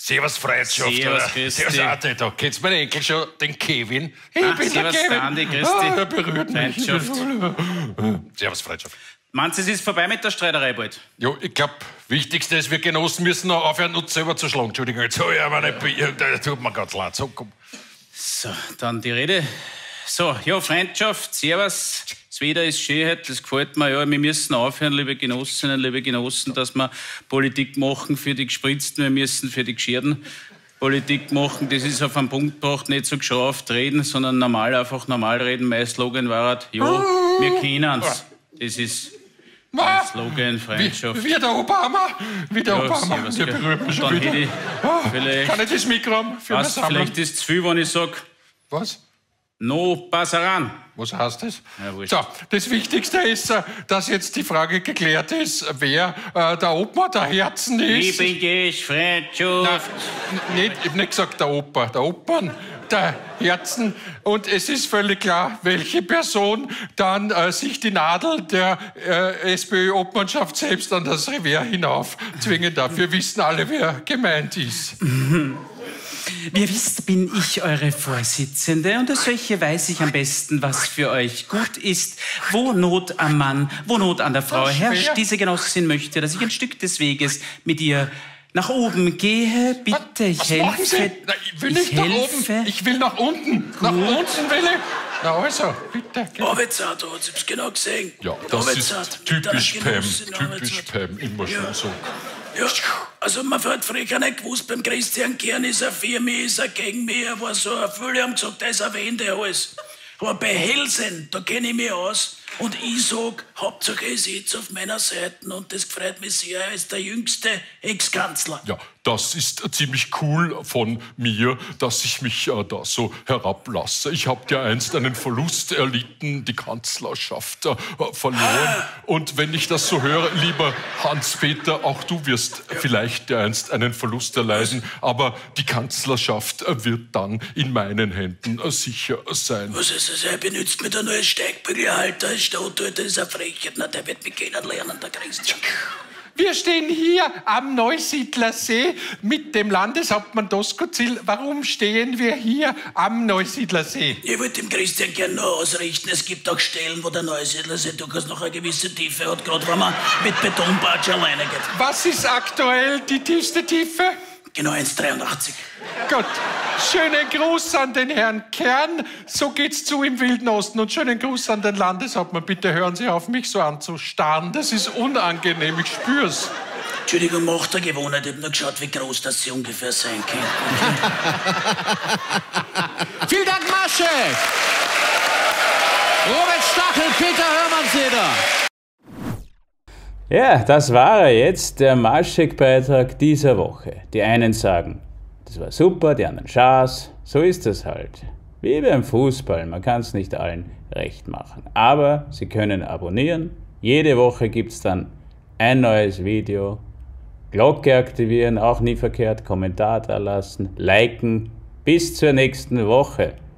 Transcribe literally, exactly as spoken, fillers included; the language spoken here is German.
Servus, Freundschaft. Servus, grüß Servus, dich. Arte, da kennst du meinen Enkel schon, den Kevin? Ich Ah, bin servus, der Kevin. der Andi, grüß Ah, dich. er berührt mich. Freundschaft. Servus, Freundschaft. Meinst du, es ist vorbei mit der Streiterei bald? Ja, ich glaube, Wichtigste ist, wir Genossen müssen noch aufhören, uns selber zu schlagen. Entschuldigung, jetzt habe ich aber nicht... Das tut mir ganz leid. So, komm. So, dann die Rede. So, ja, Freundschaft, Servus. Das Wetter ist schön heute, das gefällt mir. Ja, wir müssen aufhören, liebe Genossinnen, liebe Genossen, dass wir Politik machen für die Gespritzten, wir müssen für die Gescherden Politik machen. Das ist auf einen Punkt gebracht, nicht so geschrauft reden, sondern normal, einfach normal reden. Mein Slogan war halt, ja, wir kennen's. Das ist mein Slogan, Freundschaft. Wie, wie der Obama. Wie der Ja, Obama. servus, Der gell. berührt mich Und schon dann wieder. hätte ich Ah, vielleicht- Kann ich das Mikro haben für eine Was, Sammlung? vielleicht ist es zu viel, wenn ich sage, Was? no passaran. Was heißt das? Ja, wurscht. So, das Wichtigste ist, äh, dass jetzt die Frage geklärt ist, wer äh, der Opa der Herzen ist. Liebiges Freundschaft. Nein, nicht, ich hab nicht gesagt der Opa, der Opern, der Herzen. Und es ist völlig klar, welche Person dann äh, sich die Nadel der äh, SPÖ-Obmannschaft selbst an das Revers hinauf zwingen darf. Wir wissen alle, wer gemeint ist. Wie ihr wisst, bin ich eure Vorsitzende und als solche weiß ich am besten, was für euch gut ist. Wo Not am Mann, wo Not an der Frau Das ist herrscht. schwer. Diese Genossin möchte, dass ich ein Stück des Weges mit ihr nach oben gehe. Bitte, ich Was machen Sie? helfe. Na, ich will nicht nach helfe. oben, ich will nach unten. Nach unten will ich. Na also, bitte. geh. Arbeitszeit, da hat sie es genau gesehen. Ja, das Arbeitszeit. ist typisch Der Pam, Genossin typisch Arbeitszeit. Pam, immer schon Ja. so. Ja, also man hat früher nicht gewusst, beim Christian Kern ist er für mich, ist er gegen mich, er war so, viele haben gesagt, er ist ein Wende alles. Aber bei Hellsen, da kenne ich mich aus und ich sag, Hauptsache er ist jetzt auf meiner Seite und das freut mich sehr, er ist der jüngste Ex-Kanzler. Ja, das ist ziemlich cool von mir, dass ich mich äh, da so herablasse. Ich habe ja einst einen Verlust erlitten, die Kanzlerschaft äh, verloren. Und wenn ich das so höre, lieber Hans-Peter, auch du wirst vielleicht einst einen Verlust erleiden, aber die Kanzlerschaft äh, wird dann in meinen Händen äh, sicher sein. Was ist das? Er benutzt mir da nur als Steigbügelhalter, als Statue, das ist eine Frechheit. Na, der wird mich kennenlernen, der Christian. Wir stehen hier am Neusiedler See mit dem Landeshauptmann Doskozil. Warum stehen wir hier am Neusiedler See? Ich wollte dem Christian gerne noch ausrichten, es gibt auch Stellen, wo der Neusiedlersee durchaus noch eine gewisse Tiefe hat, gerade wenn man mit Betonbatsch alleine geht. Was ist aktuell die tiefste Tiefe? Genau eins Komma dreiundachtzig. Gut. Schönen Gruß an den Herrn Kern. So geht's zu im Wilden Osten. Und schönen Gruß an den Landeshauptmann. Bitte hören Sie auf, mich so anzustarren. Das ist unangenehm, ich spür's. Entschuldigung, macht der Gewohnheit. Ich hab nur geschaut, wie groß das sie ungefähr sein könnten. Vielen Dank, Maschek! Robert Stachel, Peter Hörmannseder. Ja, das war er jetzt, der Maschek-Beitrag dieser Woche. Die einen sagen, das war super, die anderen Schaß. So ist es halt. Wie beim Fußball, man kann es nicht allen recht machen. Aber Sie können abonnieren. Jede Woche gibt es dann ein neues Video. Glocke aktivieren, auch nie verkehrt. Kommentar da lassen, liken. Bis zur nächsten Woche.